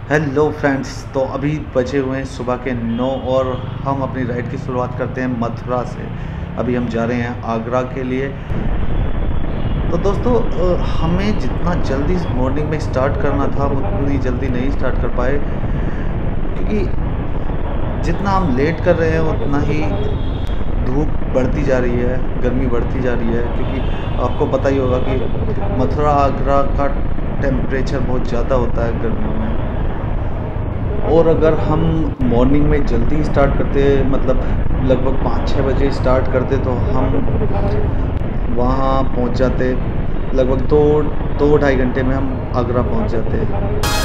Hello friends, तो अभी बजे हुए हैं सुबह के 9 और हम अपनी राइड की शुरुआत करते हैं मथुरा से। अभी हम जा रहे हैं आगरा के लिए। तो दोस्तों, हमें जितना जल्दी मॉर्निंग में स्टार्ट करना था उतनी जल्दी नहीं स्टार्ट कर पाए, क्योंकि जितना हम लेट कर रहे हैं उतना ही धूप बढ़ती जा रही है, गर्मी बढ़ती जा रही है। क्योंकि आपको पता ही होगा कि मथुरा आगरा का टेम्परेचर बहुत ज़्यादा होता है गर्मियों में। और अगर हम मॉर्निंग में जल्दी स्टार्ट करते, मतलब लगभग 5-6 बजे स्टार्ट करते, तो हम वहाँ पहुँच जाते लगभग 2-2-2.5 घंटे में हम आगरा पहुँच जाते।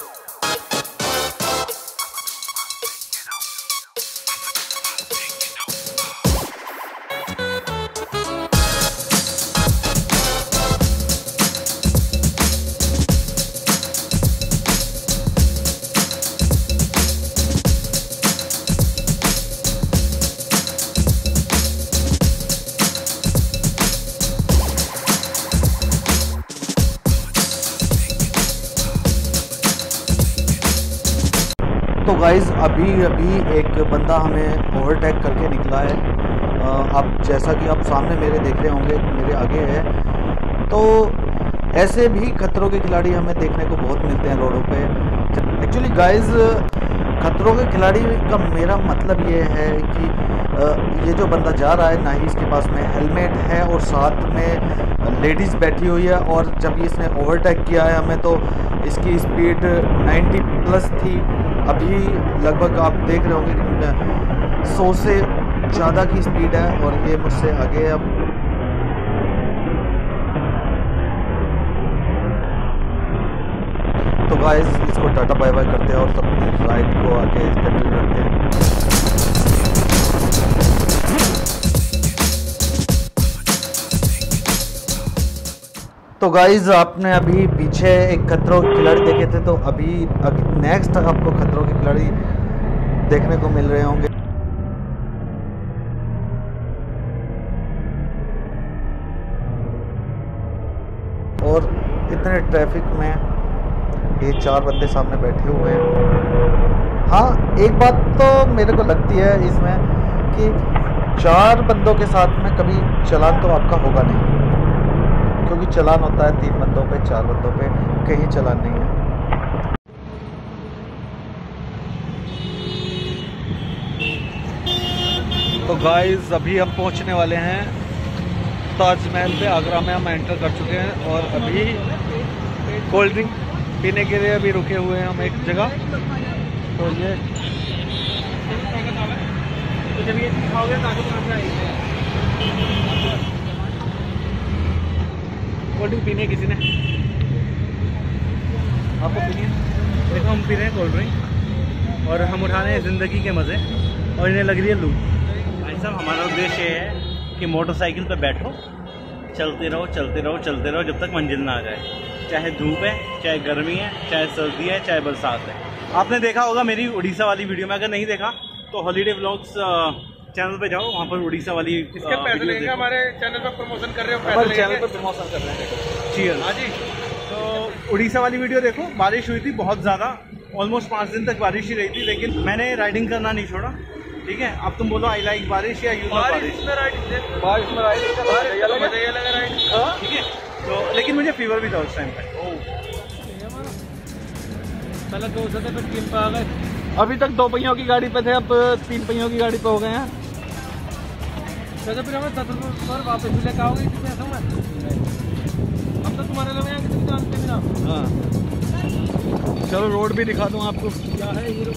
तो गाइज़, अभी एक बंदा हमें ओवरटेक करके निकला है। आप जैसा कि आप सामने मेरे देख रहे होंगे, मेरे आगे है। तो ऐसे भी खतरों के खिलाड़ी हमें देखने को बहुत मिलते हैं रोडों पे। एक्चुअली गाइज़, खतरों के खिलाड़ी का मेरा मतलब ये है कि ये जो बंदा जा रहा है ना, ही इसके पास में हेलमेट है और साथ में लेडीज़ बैठी हुई है। और जब इसने ओवरटेक किया है हमें, तो इसकी स्पीड 90 प्लस थी। अभी लगभग आप देख रहे होंगे कि 100 से ज़्यादा की स्पीड है और ये मुझसे आगे है। अब तो गाइस, इसको टाटा बाय बाय करते हैं और अपनी राइड को आगे कंटिन्यू रखते हैं। तो गाइज़, आपने अभी पीछे एक खतरों के खिलाड़ी देखे थे, तो अभी नेक्स्ट आपको खतरों के खिलाड़ी देखने को मिल रहे होंगे। और इतने ट्रैफिक में ये 4 बंदे सामने बैठे हुए हैं। हाँ, एक बात तो मेरे को लगती है इसमें कि 4 बंदों के साथ में कभी चालान तो आपका होगा नहीं, क्योंकि चालान होता है 3 बंदों पे, 4 बंदों पे कहीं चालान नहीं है। तो गाइस, अभी हम पहुंचने वाले हैं ताजमहल पे। आगरा में हम एंटर कर चुके हैं और अभी कोल्ड ड्रिंक पीने के लिए अभी रुके हुए हैं हम एक जगह। तो ये जब ये खाओगे कोल्ड ड्रिंक पीनी है किसी ने? आपको पीनी है? देखो, हम पी रहे हैं कोल्ड ड्रिंक और हम उठा रहे हैं ज़िंदगी के मज़े, और इन्हें लग रही है लूट। भाई साहब, हमारा उद्देश्य ये है कि मोटरसाइकिल पर बैठो, चलते रहो चलते रहो चलते रहो जब तक मंजिल ना आ जाए। चाहे धूप है, चाहे गर्मी है, चाहे सर्दी है, चाहे बरसात है। आपने देखा होगा मेरी उड़ीसा वाली वीडियो में, अगर नहीं देखा तो हॉलीडे व्लॉग्स चैनल पे जाओ, वहाँ पर उड़ीसा वाली इसके पैसे लेंगे। हमारे चैनल पर प्रमोशन कर रहे हो, हमारे चैनल पर प्रमोशन कर रहे हैं। चीयर। हाँ जी। तो उड़ीसा वाली वीडियो देखो। बारिश हुई थी बहुत ज़्यादा, ऑलमोस्ट 5 दिन तक बारिश ही रही थी, लेकिन मैंने राइडिंग करना नहीं छोड़ा। ठीक है, अब तुम बोलो आई लाइक बारिश या यू लव बारिश। बारिश में राइडिंग का मजा ही अलग है। ठीक है, तो लेकिन मुझे फीवर भी था उस टाइम पे। पहले 2 से थे, फिर 3 पे आ गए। अभी तक 2 पहियों की गाड़ी पे थे, अब 3 पहियों की गाड़ी पे हो गए हैं। तो फिर हमें 10 पर वापस भी लेकर आओगे इसी पैसों में? हम तो तुम्हारे लोग यहाँ किसी जानते भी ना। हाँ, चलो रोड भी दिखा दूँ आपको। क्या है ये?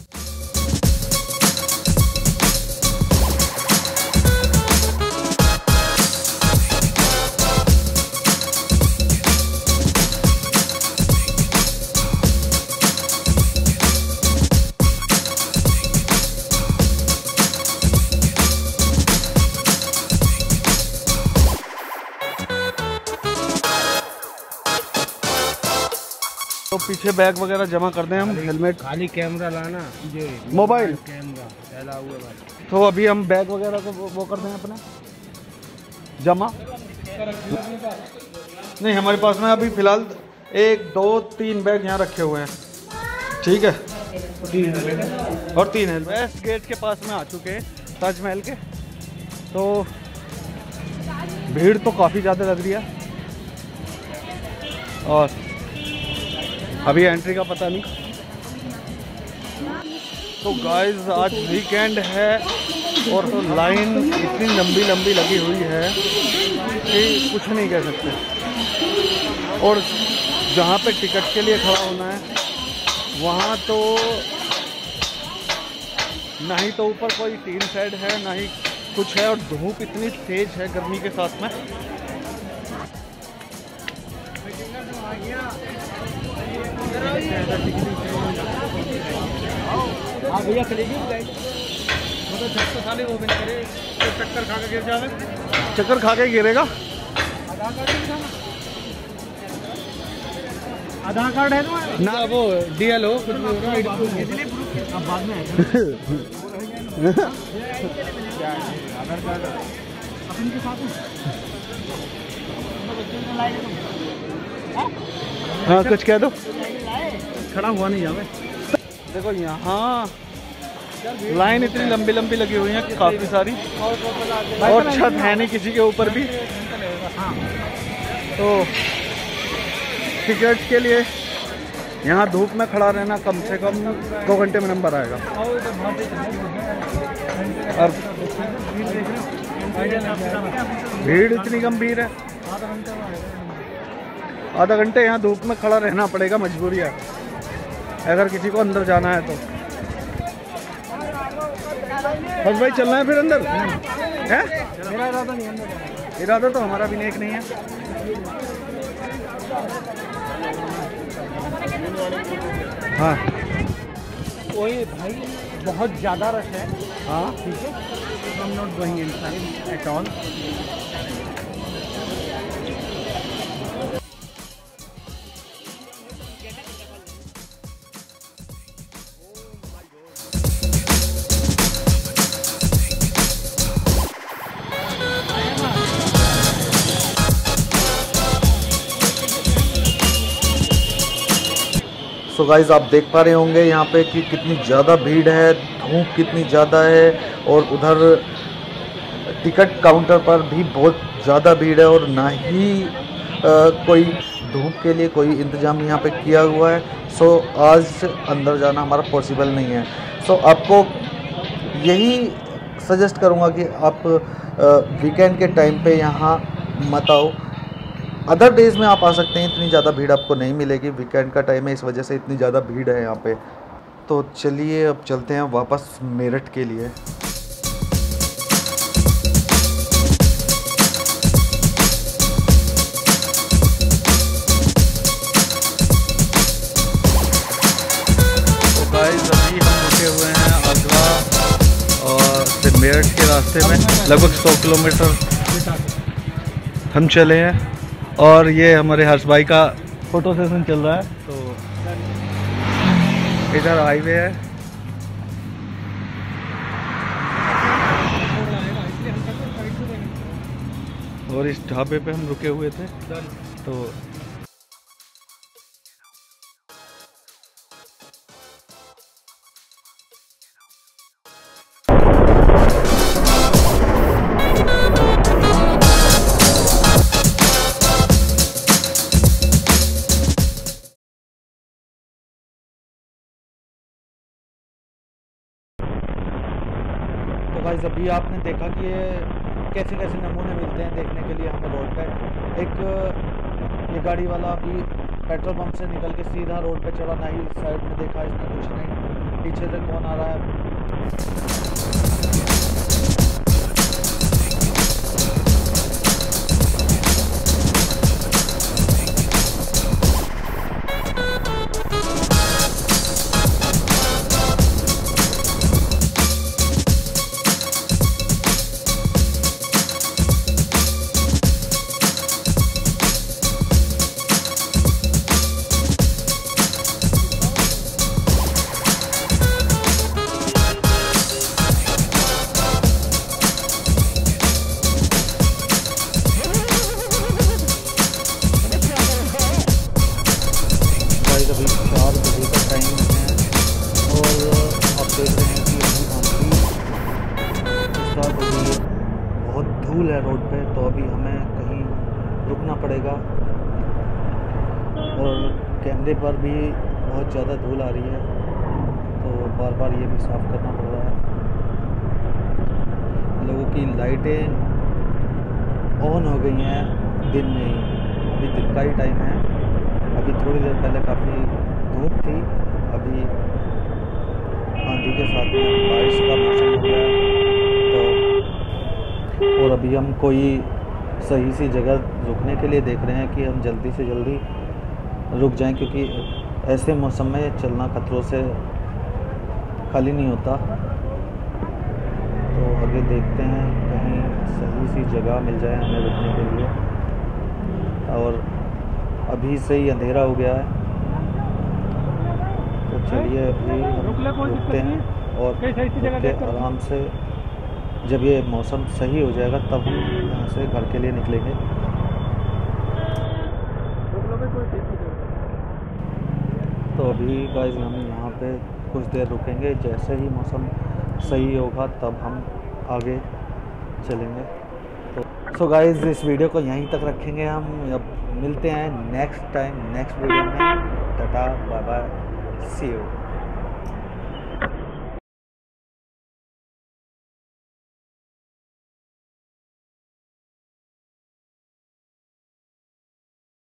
तो पीछे बैग वगैरह जमा कर दें हम, हेलमेट, खाली कैमरा लाना, ये मोबाइल कैमरा फैला हुआ भाई। तो अभी हम बैग वगैरह को वो कर दें अपना जमा। नहीं, हमारे पास में अभी फ़िलहाल 1 2 3 बैग यहाँ रखे हुए हैं। ठीक है। 3 हेलमेट और 3 हेलमेट। वेस्ट गेट के पास में आ चुके हैं ताजमहल के। तो भीड़ तो काफ़ी ज़्यादा लग रही है और अभी एंट्री का पता नहीं। तो गाइस आज वीकेंड है और तो लाइन इतनी लंबी लंबी लगी हुई है कि कुछ नहीं कह सकते। और जहाँ पे टिकट के लिए खड़ा होना है वहाँ तो ना ही तो ऊपर कोई टीन शेड है ना ही कुछ है और धूप इतनी तेज है गर्मी के साथ में। हाँ भैया चलेगी वो भी करे तो चक्कर खा के गिर जावे। चक्कर खा के गिरेगा। आधार कार्ड है तुम्हारा ना? वो डीएल हो कुछ अब बाद में आधार कार्ड अपन के साथ हाँ कुछ कह दो। खड़ा हुआ नहीं जावे। देखो यहाँ लाइन इतनी लंबी लंबी लगी हुई है काफ़ी सारी और छत है नहीं किसी के ऊपर भी। तो टिकट के लिए यहाँ धूप में खड़ा रहना कम से कम 2 घंटे में नंबर आएगा। और भीड़ इतनी गंभीर है, आधा घंटे यहाँ धूप में खड़ा रहना पड़ेगा, मजबूरी है अगर किसी को अंदर जाना है तो। बस भाई चलना है फिर अंदर है? मेरा इरादा नहीं अंदर। इरादा तो हमारा भी नेक नहीं है। हाँ वही भाई बहुत ज़्यादा रश है। हाँ ठीक है, I am not going inside at all. So guys आप देख पा रहे होंगे यहाँ पे कि कितनी ज़्यादा भीड़ है, धूप कितनी ज़्यादा है और उधर टिकट काउंटर पर भी बहुत ज़्यादा भीड़ है और ना ही कोई धूप के लिए कोई इंतज़ाम यहाँ पे किया हुआ है। सो आज अंदर जाना हमारा पॉसिबल नहीं है। सो आपको यही सजेस्ट करूँगा कि आप वीकेंड के टाइम पे यहाँ मत आओ। अदर डेज़ में आप आ सकते हैं, इतनी ज़्यादा भीड़ आपको नहीं मिलेगी। वीकेंड का टाइम है इस वजह से इतनी ज़्यादा भीड़ है यहाँ पे। तो चलिए अब चलते हैं वापस मेरठ के लिए। तो गाइस अभी हम रुके हुए हैं आगरा और फिर मेरठ के रास्ते में लगभग 100 किलोमीटर हम चले हैं और ये हमारे हर्ष भाई का फोटो सेशन चल रहा है। तो इधर हाईवे है और इस ढाबे पे हम रुके हुए थे। तो गाइस अभी आपने देखा कि ये कैसे कैसे नमूने मिलते हैं देखने के लिए हमें रोड पे। एक ये गाड़ी वाला अभी पेट्रोल पंप से निकल के सीधा रोड पे चला, ना ही साइड में देखा इसने कुछ नहीं, पीछे से कौन आ रहा है। है रोड पे, तो अभी हमें कहीं रुकना पड़ेगा। और कैमरे पर भी बहुत ज़्यादा धूल आ रही है, तो बार बार ये भी साफ़ करना पड़ रहा है। लोगों की लाइटें ऑन हो गई हैं दिन में ही, अभी दिन का ही टाइम है। अभी थोड़ी देर पहले काफ़ी धूप थी, अभी आंधी के साथ में बारिश का मौसम हो गया तो। और अभी हम कोई सही सी जगह रुकने के लिए देख रहे हैं कि हम जल्दी से जल्दी रुक जाएं, क्योंकि ऐसे मौसम में चलना खतरों से खाली नहीं होता। तो आगे देखते हैं कहीं सही सी जगह मिल जाए हमें रुकने के लिए। और अभी से ही अंधेरा हो गया है, तो चलिए अभी रुकते हैं और आराम से जब ये मौसम सही हो जाएगा तब हम यहाँ से घर के लिए निकलेंगे। तो अभी गाइस हम यहाँ पे कुछ देर रुकेंगे, जैसे ही मौसम सही होगा तब हम आगे चलेंगे। तो गाइस इस वीडियो को यहीं तक रखेंगे हम। अब मिलते हैं नेक्स्ट टाइम नेक्स्ट वीडियो में। Tata bye bye, see you.